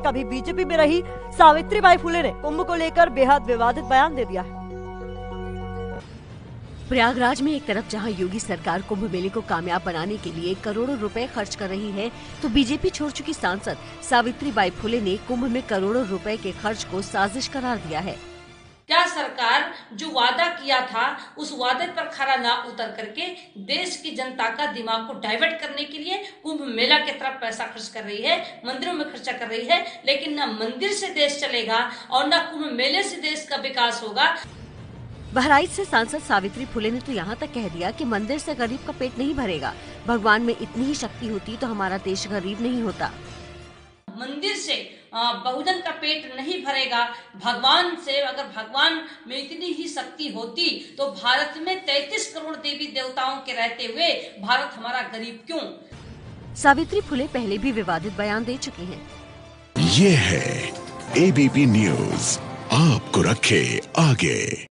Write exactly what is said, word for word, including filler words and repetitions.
कभी बीजेपी में रही सावित्रीबाई फुले ने कुंभ को लेकर बेहद विवादित बयान दे दिया है। प्रयागराज में एक तरफ जहां योगी सरकार कुंभ मेले को कामयाब बनाने के लिए करोड़ों रुपए खर्च कर रही है, तो बीजेपी छोड़ चुकी सांसद सावित्रीबाई फुले ने कुंभ में करोड़ों रुपए के खर्च को साजिश करार दिया है। क्या सरकार जो वादा किया था उस वादे पर खरा ना उतर करके देश की जनता का दिमाग को डाइवर्ट करने के लिए कुंभ मेला की तरफ पैसा खर्च कर रही है, मंदिरों में खर्चा कर रही है, लेकिन न मंदिर से देश चलेगा और न कुंभ मेले से देश का विकास होगा। बहराइच से सांसद सावित्री फुले ने तो यहाँ तक कह दिया कि मंदिर से गरीब का पेट नहीं भरेगा, भगवान में इतनी ही शक्ति होती तो हमारा देश गरीब नहीं होता। मंदिर से बहुजन का पेट नहीं भरेगा, भगवान से अगर भगवान में इतनी ही शक्ति होती तो भारत में तैंतीस करोड़ देवी देवताओं के रहते हुए भारत हमारा गरीब क्यों? सावित्री फुले पहले भी विवादित बयान दे चुकी हैं। ये है एबीपी न्यूज, आपको रखे आगे।